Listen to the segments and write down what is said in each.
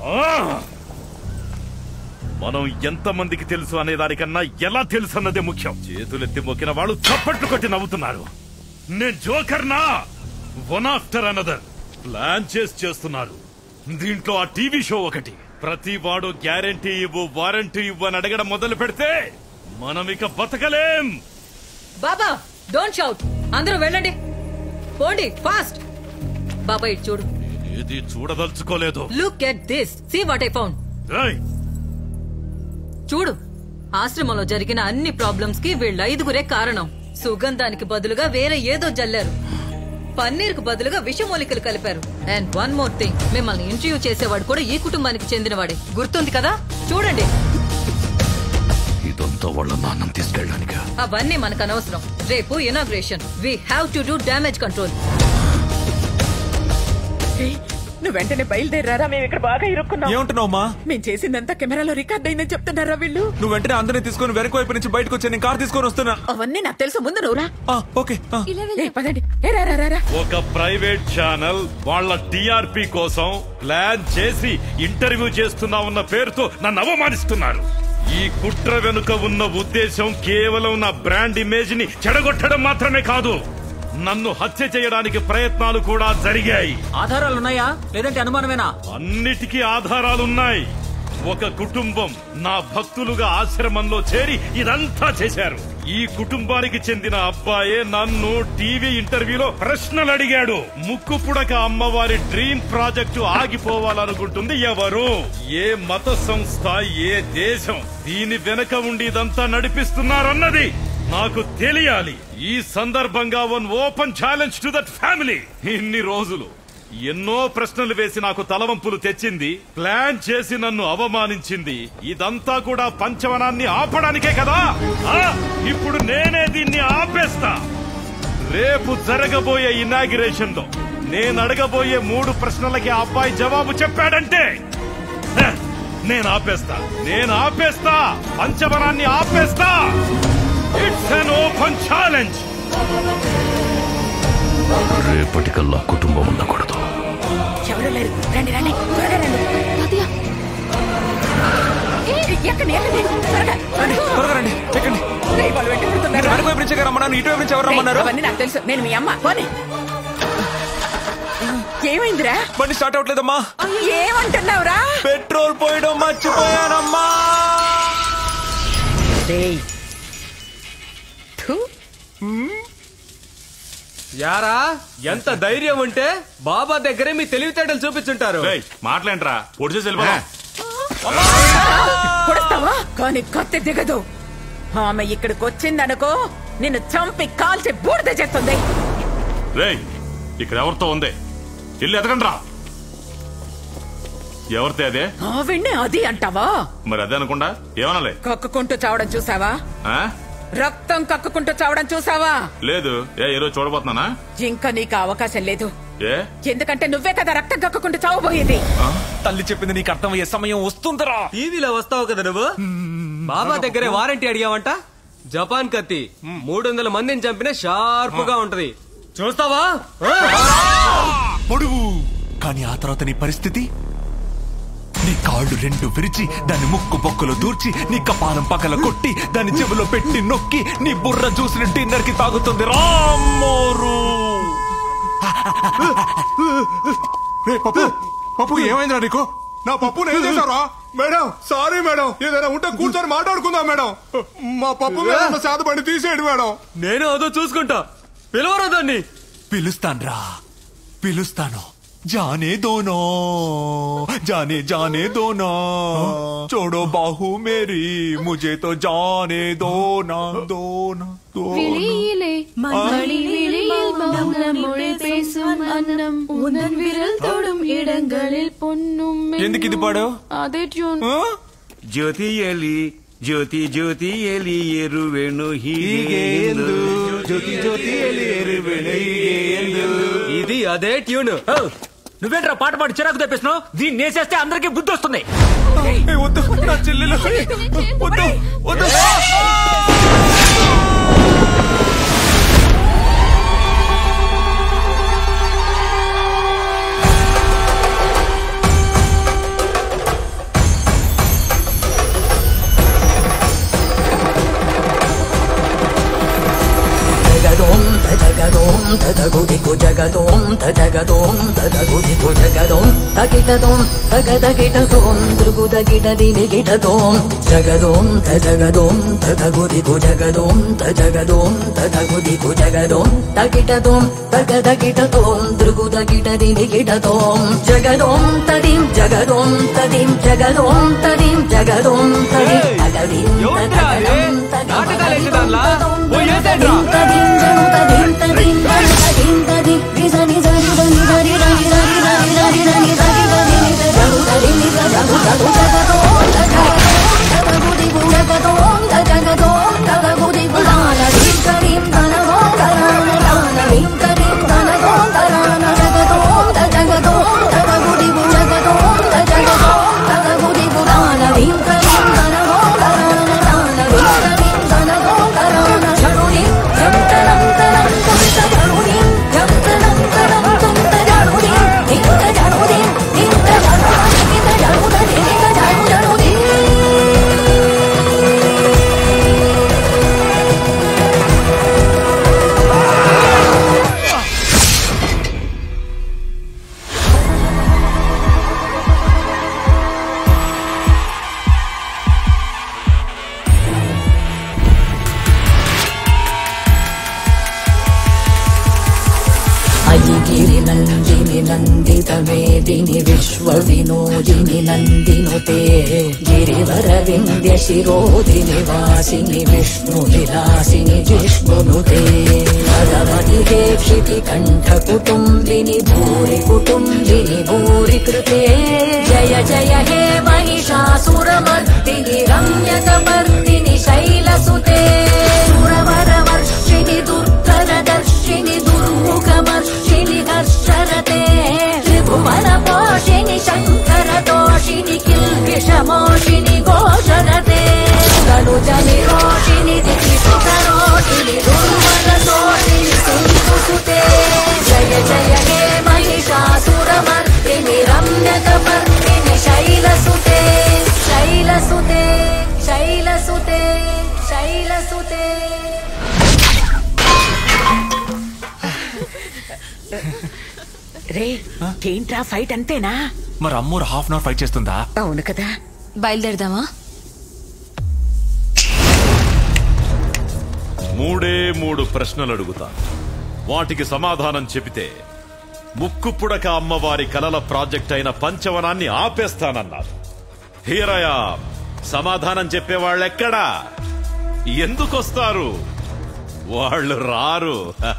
మనం ఎంతమందికి తెలుసు అనే దానికన్నా ఎలా తెలుసు అన్నదే ముఖ్యం. చేతులెత్తి మొక్కిన వాళ్ళు చప్పట్లు కొట్టి నవ్వుతున్నారు. నేను జోకర్నా? వన్ ఆఫ్టర్ అనదర్ ప్లాన్ చేస్తున్నారు. దీంట్లో ఆ టీవీ షో ఒకటి. ప్రతి వాడు గ్యారంటీ ఇవ్వు, వారంటీ ఇవ్వు అని అడగడం మొదలు పెడితే మనం ఇక బతకలేం. బాబా డోంట్ షౌట్, అందరూ వెళ్ళండి, పోండి ఫాస్ట్. బాబా ఇటు చూడు. ఏది చూడదలుచుకోలేదు. Look at this, see what I found. చూడు, ఆశ్రమంలో జరిగిన అన్ని ప్రాబ్లమ్స్ కి వీళ్ళ 5గురే కారణం. సుగంధానికి బదులుగా వేరే ఏదో జల్లారు. పన్నీర్ కు బదులుగా విషమూలికలు కలిపారు. అండ్ వన్ మోర్ థింగ్, మిమ్మల్ని ఇంటర్వ్యూ చేసేవాడు కూడా ఈ కుటుంబానికి చెందినవాడే. గుర్తుంది కదా? చూడండి. ఇదంతా వాళ్ళ నాన్నం తీసుకెళ్ళడానికి. అవన్నీ మనకు అనవసరం. రేపు inauguration. We have to do damage control. నువ్వు వెంటనే బయలుదేరారా? మేము ఇక్కడ బాగా ఇరుక్కున్నాం. ఏమంటున్నావమ్మా? మేము చేసిందంతా కెమెరాలో రికార్డ్ అయిందని చెప్తున్నారా వీళ్ళు? నువ్వు వెంటనే అందరినీ తీసుకుని వెనక వైపు నుంచి బయటకు వచ్చి నేను కార్ తీసుకొని వస్తున్నా. అవన్నీ నాకు తెలుసు, ముందు నువ్వురా. ఓకే పదండి. ఒక ప్రైవేట్ ఛానల్ వాళ్ళ టీఆర్పీ కోసం ప్లాన్ చేసి ఇంటర్వ్యూ చేస్తున్నామన్న పేరుతో నన్ను అవమానిస్తున్నారు. ఈ కుట్ర వెనుక ఉన్న ఉద్దేశం కేవలం నా బ్రాండ్ ఇమేజ్ ని చెడగొట్టడం మాత్రమే కాదు, నన్ను హత్య చేయడానికి ప్రయత్నాలు కూడా జరిగాయి. ఆధారాలున్నాయా లేదంటే అనుమానమేనా? అన్నిటికీ ఆధారాలున్నాయి. ఒక కుటుంబం నా భక్తులుగా ఆశ్రమంలో చేరి ఇదంతా చేశారు. ఈ కుటుంబానికి చెందిన అబ్బాయే నన్ను టీవీ ఇంటర్వ్యూలో ప్రశ్నలు అడిగాడు. ముక్కు పుడక అమ్మవారి డ్రీమ్ ప్రాజెక్టు ఆగిపోవాలనుకుంటుంది ఎవరు? ఏ మత సంస్థ, ఏ దేశం దీని వెనక ఉండి ఇదంతా నడిపిస్తున్నారన్నది నాకు తెలియాలి. ఈ సందర్భంగా one open challenge to that family. ఇన్ని రోజులు ఎన్నో ప్రశ్నలు వేసి నాకు తలవంపులు తెచ్చింది, ప్లాన్ చేసి నన్ను అవమానించింది. ఇదంతా కూడా పంచవనాన్ని ఆపడానికే కదా. ఇప్పుడు నేనే దీన్ని ఆపేస్తా. రేపు జరగబోయే ఇనాగ్రేషన్ లో నేను అడగబోయే 3 ప్రశ్నలకి ఆ అబ్బాయి జవాబు చెప్పాడంటే నేను ఆపేస్తా. పంచవనాన్ని ఆపేస్తా. It's an open challenge. రేపటికల్లా కుటుంబం ఉండకూడదు. ఎవరు లేరు, రండి రండి, త్వరగా రండి. ఎక్కండి ఎక్కండి, త్వరగా రండి, ఎక్కండి. వాళ్ళు వెంట పడుతున్నారు. వెనక వైపు నుంచి రమ్మన్నారు, ఇటు వైపు నుంచి ఎవరు రమ్మన్నారు? అవన్నీ నాకు తెలుసు, నేను మీ అమ్మ. పోనీ. ఏమైందిరా? బండి స్టార్ట్ అవట్లేదమ్మా. ఏమంటున్నావురా? పెట్రోల్ పోయడం మర్చిపోయానమ్మా. యారా, ఎంత ధైర్యం ఉంటే బాబా దగ్గరే మీ తెలివితేటలు చూపించుంటారు. మాట్లాడరా, కొడతావా? కానీ కత్తి దిగదు. ఆమె ఇక్కడికి వచ్చిందనుకో, నిన్ను చంపి కాల్చి బూడిద చేస్తుంది. ఇక్కడ ఎవరితో ఉంది? ఇల్లు ఎతకండి రా. ఎవరితే అదే? ఆవిడ్నే అది అంటావా? మరి అదే అనుకుండా ఏమనాలి? కక్కుకుంటూ చావడం చూసావా? రక్తం కక్కుకుంటూ చావడం చూసావా? లేదు. ఏ రోజు చూడబోతున్నానా? ఇంకా నీకు అవకాశం లేదు. ఎందుకంటే నువ్వే కదా రక్తం కక్కుకుంటూ చావబోయేది. తల్లి చెప్పింది నీకు అర్థమయ్యే సమయం వస్తుందిరా. టీవీలో వస్తావు కదా నువ్వు. బాబా దగ్గరే వారంటీ అడిగావంట. జపాన్ కత్తి 300 మందిని చంపిన షార్ప్ గా ఉంటది, చూస్తావా? పొడువు. కానీ ఆ తర్వాత నీ పరిస్థితి, నీ కాళ్ళు 2 విరిచి దాన్ని ముక్కు బొక్కలో దూర్చి నీ కపాలం పక్కల కొట్టి దాన్ని చెవిలో పెట్టి నొక్కి నీ బుర్ర చూసిన డిన్నర్ కి తాగుతుంది రామోరు. పప్పు ఏమైందిరా నీకు? నా పప్పు ఏం చేశారా? మేడం సారీ మేడం, ఏదైనా ఉంటే కూర్చొని మాట్లాడుకుందాం మేడం. మా పప్పు మీద శాతపడి తీసేయండి మేడం. నేను అదో చూసుకుంటా. పిలవరా దాన్ని? పిలుస్తాను. जाने दो ना, जाने दो ना, छोड़ो बाहू मेरी, मुझे तो जाने दो ना. விழியிலே மணி விழியில் மௌனம் மொழி பேசும் அன்னம் உந்தன் விரல் தொடும் இடங்களில் பொன்னும். ఎందుకు ఇది పాడావు? అదే ట్యూన్. ಜ್ಯೋತಿಯಲ್ಲಿ ಜ್ಯೋತಿ ಜ್ಯೋತಿಯಲ್ಲಿ ಎರುವೆನು ಹೀಗೆ ಎಂದು, ಜ್ಯೋತಿ ಜ್ಯೋತಿಯಲ್ಲಿ ಎರುವೆನು ಹೀಗೆ ಎಂದು. ఇది అదే ట్యూన్. నువ్వేంట్రా పాట పాడి చిరాకు తెప్పిస్తున్నావు? దీన్ని వేసేస్తే అందరికీ బుద్ధి వస్తుంది. వద్దు, నా చెల్లెలు వద్దు. తదగుదికు జగదోం తజగదోం తదగుదికు జగదోం తగిటదోం తగదగిటదోం దృగుదగిటదిగిటదోం జగదోం తజగదోం తదగుదికు జగదోం తజగదోం తదగుదికు జగదోం తగిటదోం తగదగిటదోం దృగుదగిటదిగిటదోం జగదోం తదిం జగదోం తదిం జగదోం తదిం జగదోం తదిం తగదిం తగదం नंदितमेदिनि विश्वविनोदिनि नन्दिनुते गिरिवरविन्द्य शिरोधिनि वासिनि विष्णुविलासिनि जिष्णुनुते भगवति देक्षिति कण्ठकुटुम्बिनि भूरि कुटुम्बिनि भूरि कृते जय जय हे महिषासुरमर्दिनि रम्यकपर्दिनि शैलसुते सुरवरवर्षिणि दुर्धरदर्शिनि दुर्मुखमर्षिणि हर्षरते त्रिभुवनपोषिणि शङ्करदोषिनि किल्बिषमोषिनि घोषरते तनुजनिरोषिनि दितिसुतरोषिनि दुर्मदोषिनि सिन्धुसुते जय जय हे महिषासुरमर्दिनि रम्यकपर्दिनि शैलसुते शैलसुते शैलसुते शैलसुते రే ఏంట్రా ఫైట్ అంతేనా? మరి అమ్మోరు హాఫ్ అన్ అవర్ ఫైట్ చేస్తుందా? అవును కదా. బయలుదేరదామా? 3 ప్రశ్నలు అడుగుతా, వాటికి సమాధానం చెబితే ముక్కు పుడక అమ్మవారి కలల ప్రాజెక్ట్ అయిన పంచవనాన్ని ఆపేస్తానన్నారు. హీరయా, సమాధానం చెప్పేవాళ్ళెక్కడా? ఎందుకొస్తారు? వాళ్ళు రారు.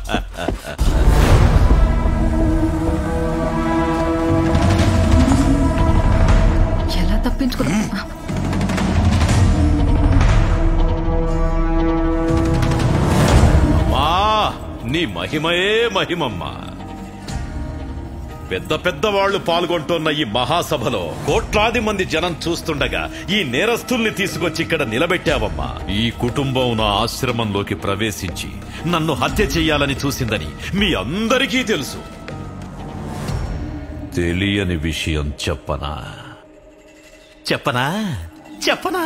ఎలా తప్పించుకున్నా? అమ్మా, నీ మహిమయే మహిమమ్మా. పెద్ద పెద్ద వాళ్లు పాల్గొంటున్న ఈ మహాసభలో కోట్లాది మంది జనం చూస్తుండగా ఈ నేరస్తుల్ని తీసుకొచ్చి ఇక్కడ నిలబెట్టావమ్మా. ఈ కుటుంబం నా ఆశ్రమంలోకి ప్రవేశించి నన్ను హత్య చెయ్యాలని చూసిందని మీ అందరికీ తెలుసు. తెలియని విషయం చెప్పనా? చెప్పనా? చెప్పనా?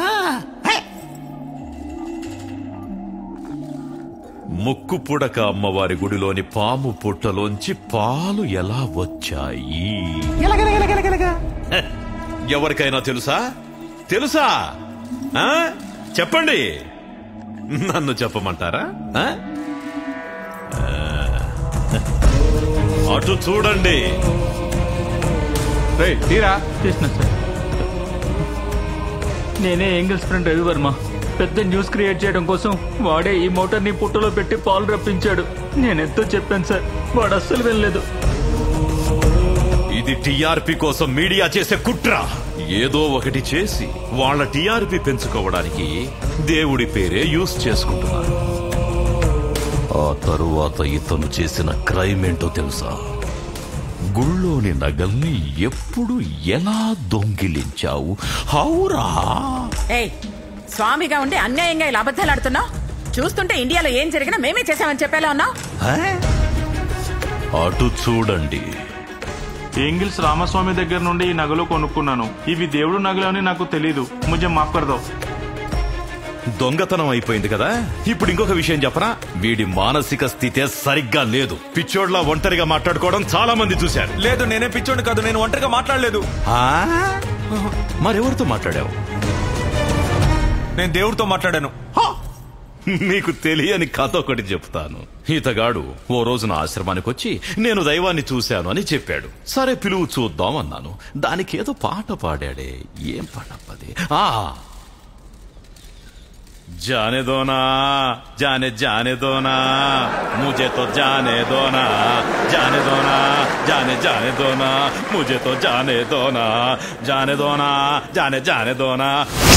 ముక్కు పుడక అమ్మవారి గుడిలోని పాము పుట్టలోంచి పాలు ఎలా వచ్చాయి? ఎవరికైనా తెలుసా? తెలుసా? చెప్పండి. నన్ను చెప్పమంటారా? అటు చూడండి. తీరా చేసిన సార్, నేనే ఎంగిల్స్ ఫ్రెండ్ రవివర్మ. పెద్ద న్యూస్ క్రియేట్ చేయడం కోసం వాడే ఈ మోటార్ ని పుట్టలో పెట్టి పాలు రప్పించాడు. నేనెంతో చెప్పాను సార్, వాడు అస్సలు వెళ్ళలేదు. ఇది టీఆర్పీ కోసం మీడియా చేసే కుట్ర. ఏదో ఒకటి చేసి వాళ్ళ టీఆర్పీ పెంచుకోవడానికి దేవుడి పేరే యూజ్ చేసుకుంటున్నారు. ఆ తరువాత ఇతను చేసిన క్రైమ్ ఏంటో తెలుసా? గుళ్ళోని నగల్ని ఎప్పుడు ఎలా దొంగిలించావు? హౌరా! స్వామిగా ఉండి అన్యాయంగా ఇలా అబద్ధాలు ఆడుతున్నావు. చూస్తుంటే ఇండియాలో ఏం జరిగినా మేమే చేసామని చెప్పేలా ఉన్నావు. అటు చూడండి. ఎంగిల్స్ రామస్వామి దగ్గర నుండి ఈ నగలు కొనుక్కున్నాను. ఇవి దేవుడు నగలు అని నాకు తెలీదు. ముझे మాఫ్ కర్ దో. దొంగతనం అయిపోయింది కదా. ఇప్పుడు ఇంకొక విషయం చెప్పనా, వీడి మానసిక స్థితే సరిగ్గా లేదు. పిచ్చోడ్లా ఒంటరిగా మాట్లాడుకోవడం చాలా మంది చూశారు. లేదు, నేనే పిచ్చోడిని కాదు, నేను ఒంటరిగా మాట్లాడలేదు. మరెవరితో మాట్లాడావు? నేను దేవుడితో మాట్లాడాను. నీకు తెలియని కథ ఒకటి చెప్తాను. ఈతగాడు ఓ రోజున ఆశ్రమానికి వచ్చి నేను దైవాన్ని చూశాను అని చెప్పాడు. సరే పిలువు చూద్దాం అన్నాను. దానికి ఏదో పాట పాడాడే. ఏం పాట అది? जाने दो ना जाने दो ना मुझे तो जाने दो ना जाने दो ना जाने दो ना मुझे तो जाने दो ना जाने दो ना जाने दो ना.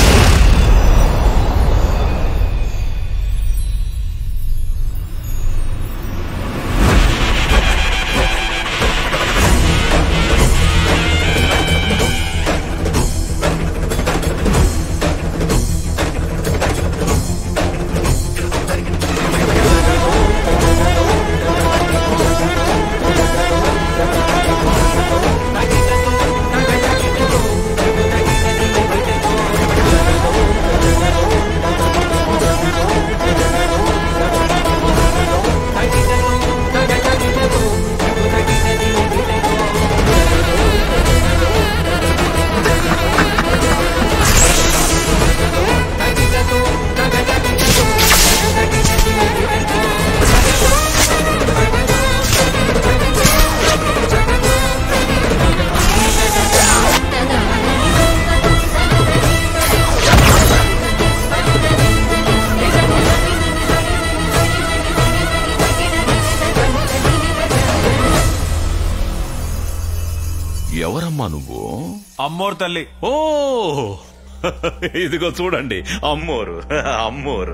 ఎవరమ్మా నువ్వు? అమ్మోరు తల్లి. ఓ ఇదిగో చూడండి, అమ్మోరు. అమ్మోరు,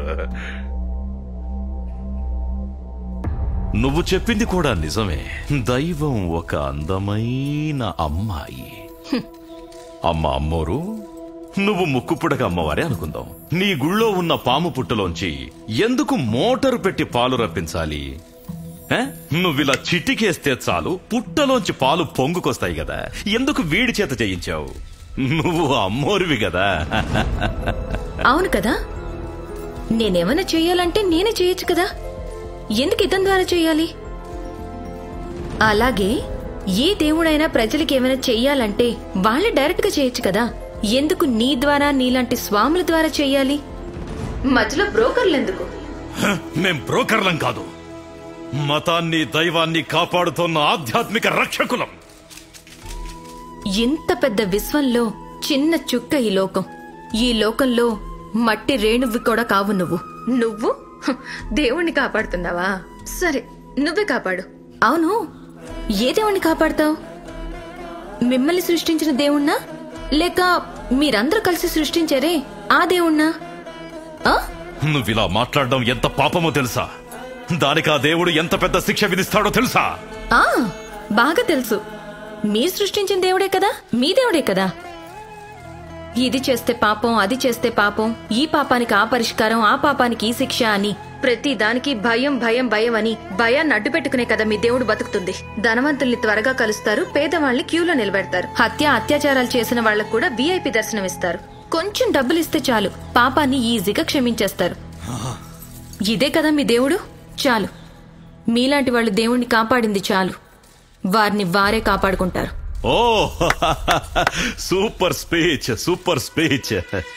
నువ్వు చెప్పింది కూడా నిజమే. దైవం ఒక అందమైన అమ్మాయి. అమ్మ అమ్మోరు, నువ్వు ముక్కుపుడక అమ్మవారే అనుకుందాం. నీ గుళ్ళో ఉన్న పాము పుట్టలోంచి ఎందుకు మోటారు పెట్టి పాలు రప్పించాలి? నువ్విలా చిటికేస్తే చాలు పుట్టలోంచి పాలు పొంగుకొస్తాయి కదా, ఎందుకు వీడి చేత చేయించావు? నువ్వు అమ్మోరువి కదా. అవును కదా, నేనేమైనా చెయ్యాలంటే నేనే చేయొచ్చు కదా, ఎందుకు ఇతని ద్వారా చెయ్యాలి? అలాగే ఏ దేవుడైనా ప్రజలకి ఏమైనా చెయ్యాలంటే వాళ్ళే డైరెక్ట్ గా చేయొచ్చు కదా, ఎందుకు నీ ద్వారా నీలాంటి స్వాముల ద్వారా చెయ్యాలి? మధ్యలో బ్రోకర్లు ఎందుకు? మేం బ్రోకర్లం కాదు, మతాన్ని దైవాన్ని కాపాడుతున్న ఆధ్యాత్మిక రక్షకులం. ఇంత పెద్ద విశ్వంలో చిన్న చుక్క ఈ లోకం. ఈ లోకంలో మట్టి రేణువి కూడా కావు నువ్వు. నువ్వు దేవుణ్ణి కాపాడుతున్నావా? సరే, నువ్వే కాపాడు. అవును, ఏ దేవుణ్ణి కాపాడుతావు? మిమ్మల్ని సృష్టించిన దేవుణ్ణా, లేక మీరందరూ కలిసి సృష్టించారే ఆ దేవుణ్ణా? నువ్విలా మాట్లాడడం ఎంత పాపమో తెలుసా? దానికి ఆ దేవుడు ఎంత పెద్ద శిక్ష విధిస్తాడో తెలుసా? బాగా తెలుసు. మీరు సృష్టించిన దేవుడే కదా, మీ దేవుడే కదా. ఇది చేస్తే పాపం, అది చేస్తే పాపం, ఈ పాపానికి ఆ పరిష్కారం, ఆ పాపానికి ఈ శిక్ష అని ప్రతి దానికి భయం భయం భయం అని భయాన్ని అడ్డు పెట్టుకునే కదా మీ దేవుడు బతుకుతుంది. ధనవంతుల్ని త్వరగా కలుస్తారు, పేదవాళ్ళని క్యూలో నిలబెడతారు, అత్యాచారాలు చేసిన వాళ్లకు కూడా VIP దర్శనం ఇస్తారు. కొంచెం డబ్బులు ఇస్తే చాలు, పాపాన్ని ఈజీగా క్షమించేస్తారు. ఇదే కదా మీ దేవుడు. చాలు, మీలాంటి వాళ్ళు దేవుణ్ణి కాపాడింది చాలు, వారిని వారే కాపాడుకుంటారు. ఓ సూపర్ స్పీచ్, సూపర్ స్పీచ్.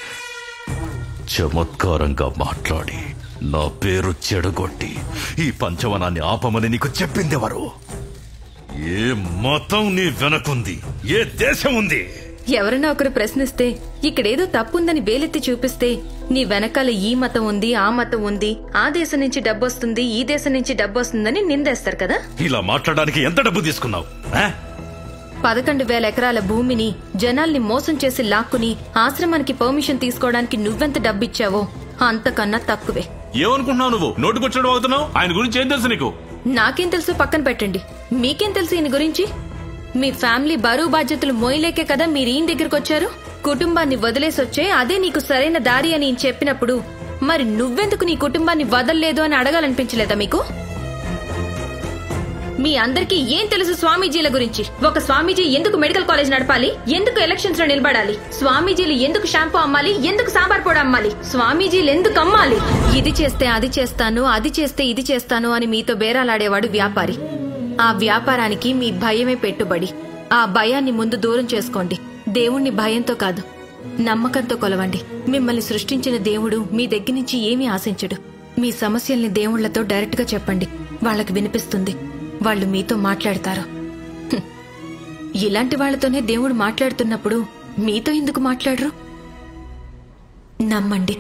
చమత్కారంగా మాట్లాడి నా పేరు చెడగొట్టి ఈ పంచవనాన్ని ఆపమని నీకు చెప్పిందెవరు? ఏ మతం నీ వెనకుంది? ఏ దేశం ఉంది? ఎవరైనా ఒకరు ప్రశ్నిస్తే ఇక్కడేదో తప్పుందని వేలెత్తి చూపిస్తే నీ వెనకాల ఈ మతం ఉంది, ఆ మతం ఉంది, ఆ దేశం నుంచి డబ్బొస్తుంది, ఈ దేశం నుంచి డబ్బొస్తుందని నిందేస్తారు కదా. ఇలా మాట్లాడడానికి ఎంత డబ్బు తీసుకున్నావు? 11,000 ఎకరాల భూమిని జనాల్ని మోసం చేసి లాక్కుని ఆశ్రమానికి పర్మిషన్ తీసుకోవడానికి నువ్వెంత డబ్బిచ్చావో అంతకన్నా తక్కువే. ఏమనుకుంటున్నావు నువ్వు? నోటుకొచ్చడం అవుతున్నావు. ఆయన గురించి ఏం తెలుసు నీకు? నాకేం తెలుసు పక్కన పెట్టండి. మీకేం తెలుసు ఈయన గురించి? మీ ఫ్యామిలీ బరువు బాధ్యతలు మోయలేకే కదా మీరు ఈయన దగ్గరకు వచ్చారు. కుటుంబాన్ని వదిలేసొచ్చే అదే నీకు సరైన దారి అని చెప్పినప్పుడు మరి నువ్వెందుకు నీ కుటుంబాన్ని వదల్లేదు అని అడగాలనిపించలేదా మీకు? మీ అందరికీ ఏం తెలుసు స్వామీజీల గురించి? ఒక స్వామీజీ ఎందుకు మెడికల్ కాలేజ్ నడపాలి, ఎందుకు ఎలక్షన్స్ లో నిలబడాలి, స్వామీజీలు ఎందుకు షాంపూ అమ్మాలి, ఎందుకు సాంబార్ పొడి అమ్మాలి, స్వామీజీలు ఎందుకు అమ్మాలి? ఇది చేస్తే అది చేస్తాను, అది చేస్తే ఇది చేస్తాను అని మీతో బేరాలాడేవాడు వ్యాపారి. ఆ వ్యాపారానికి మీ భయమే పెట్టుబడి. ఆ భయాన్ని ముందు దూరం చేసుకోండి. దేవుణ్ణి భయంతో కాదు, నమ్మకంతో కొలవండి. మిమ్మల్ని సృష్టించిన దేవుడు మీ దగ్గర నుంచి ఏమీ ఆశించడు. మీ సమస్యల్ని దేవుళ్లతో డైరెక్ట్ గా చెప్పండి, వాళ్ళకి వినిపిస్తుంది, వాళ్ళు మీతో మాట్లాడతారు. ఇలాంటి వాళ్లతోనే దేవుడు మాట్లాడుతున్నప్పుడు మీతో ఎందుకు మాట్లాడరు? నమ్మండి.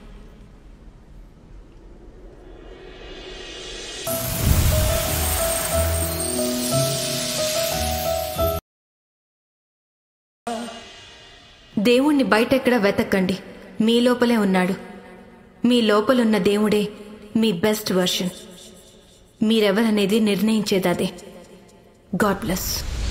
దేవుణ్ణి బయటెక్కడ వెతక్కండి, మీ లోపలే ఉన్నాడు. మీ లోపలున్న దేవుడే మీ బెస్ట్ వర్షన్. మీరెవరనేది నిర్ణయించేదదే. God bless.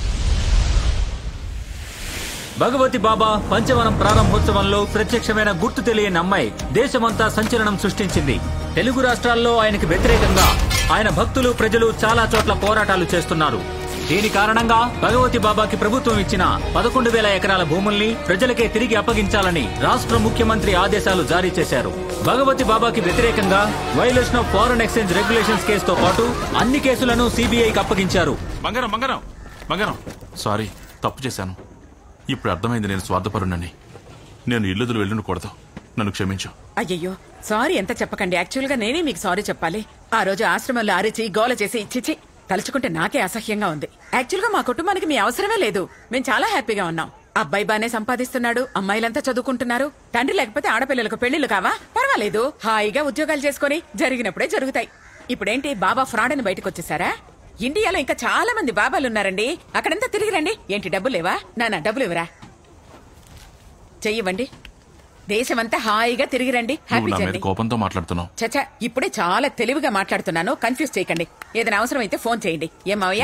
భగవతి బాబా పంచవనం ప్రారంభోత్సవంలో ప్రత్యక్షమైన గుర్తు తెలియని అమ్మాయి దేశమంతా సంచలనం సృష్టించింది. తెలుగు రాష్ట్రాల్లో ఆయనకు వ్యతిరేకంగా ఆయన భక్తులు, ప్రజలు చాలా చోట్ల పోరాటాలు చేస్తున్నారు. దీని కారణంగా భగవతి బాబాకి ప్రభుత్వం ఇచ్చిన 11,000 ఎకరాల భూముల్ని ప్రజలకే తిరిగి అప్పగించాలని రాష్ట్ర ముఖ్యమంత్రి ఆదేశాలు జారీ చేశారు. భగవతి బాబాకి వ్యతిరేకంగా violation of foreign exchange regulations కేసుతో పాటు అన్ని కేసులను సిబిఐకి అప్పగించారు. బంగారం సారీ, తప్పు చేశాను. ఇప్పుడు అర్థమైంది నేను స్వార్థపరుణ్ణని. నేను ఇల్లుదులు వెళ్ళకూడదు, నన్ను క్షమించు. అయ్యయ్యో, సారీ ఎంత చెప్పకండి. యాక్చువల్ గా నేనే మీకు సారీ చెప్పాలి. ఆ రోజు ఆశ్రమంలో అరిచి గోల చేసి చిచి తలుచుకుంటే నాకే అసహ్యంగా ఉంది. యాక్చువల్ గా మా కుటుంబానికి మీ అవసరమే లేదు. మేము చాలా హ్యాపీగా ఉన్నాం. అబ్బాయి బానే సంపాదిస్తున్నాడు, అమ్మాయిలంతా చదువుకుంటున్నారు. తండ్రి లేకపోతే ఆడపిల్లలకు పెళ్లిళ్ళు కావా? పర్వాలేదు, హాయిగా ఉద్యోగాలు చేసుకుని జరిగినప్పుడే జరుగుతాయి. ఇప్పుడేంటి బాబా ఫ్రాడ్ అని బయటకు వచ్చేసారా? ఇండియాలో ఇంకా చాలా మంది బాబాలున్నారండి. అక్కడంతా తిరిగి రండి. ఏంటి డబ్బులు లేవా? నాన్న డబ్బులు ఇవ్వరా? చెయ్యివ్వండి. దేశమంతా హాయిగా తిరిగి రండి. Happy journey. కోపంతో మాట్లాడుతున్నావు. చచ్చా, ఇప్పుడే చాలా తెలివిగా మాట్లాడుతున్నాను. కన్ఫ్యూజ్ చేయకండి. ఏదైనా అవసరం అయితే ఫోన్ చేయండి. ఏం మావయ్య?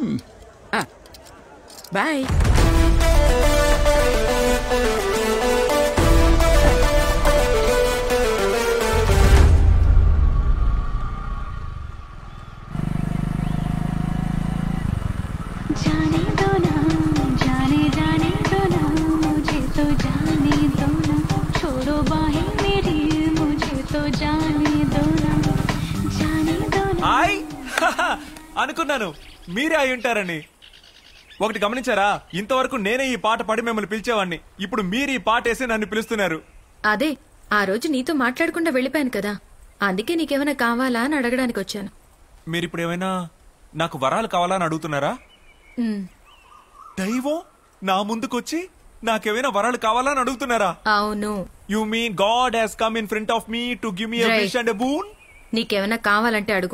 బాయ్. అనుకున్నాను మీరే అయి ఉంటారని. ఒకటి గమనించారా, ఇంతవరకు నేనే ఈ పాట పాడి మిమ్మల్ని పిలిచేవాడిని. ఇప్పుడు మీరు ఈ పాట వేసి నన్ను పిలుస్తున్నారు. అదే ఆ రోజు నీతో మాట్లాడకుండా వెళ్ళిపోయాను కదా, అందుకే నీకేమైనా కావాలా అని అడగడానికి వచ్చాను. మీరిప్పుడు ఏమైనా నాకు వరాలు కావాలా అని అడుగుతున్నారా? దైవం నా ముందుకొచ్చి నాకేమైనా వరాలు కావాలా అని అడుగుతున్నారా? అవును. You mean God has come in front of me to give me a wish and a boon? నీకేమైనా కావాలంటే అడుగు.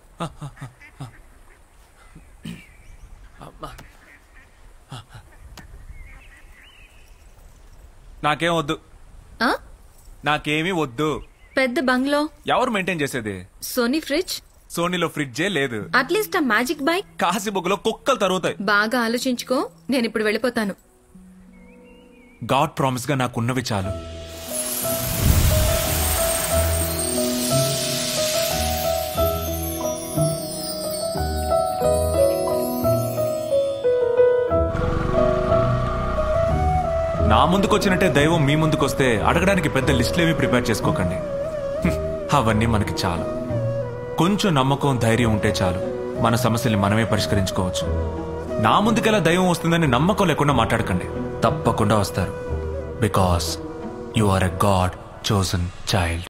నాకేం వద్దు. నాకేమీ వద్దు. పెద్ద బంగ్లో ఎవరు మెయింటైన్ చేసేది? Sony fridge. సోనీలో ఫ్రిడ్జే లేదు. అట్లీస్ట్ ఆ మ్యాజిక్ బైక్. కాశీబొగ్గులో కుక్కలు తరుగుతాయి. బాగా ఆలోచించుకో, నేను ఇప్పుడు వెళ్ళిపోతాను. గాడ్ ప్రామిస్ గా నాకున్నవి చాలు. నా ముందుకొచ్చినట్టే దైవం మీ ముందుకొస్తే అడగడానికి పెద్ద లిస్టులేవి ప్రిపేర్ చేసుకోకండి. అవన్నీ మనకి చాలు. కొంచెం నమ్మకం, ధైర్యం ఉంటే చాలు. మన సమస్యల్ని మనమే పరిష్కరించుకోవచ్చు. నా ముందుకెలా దైవం వస్తుందని నమ్మకం లేకుండా మాట్లాడకండి. తప్పకుండా వస్తారు. Because you are a God chosen child.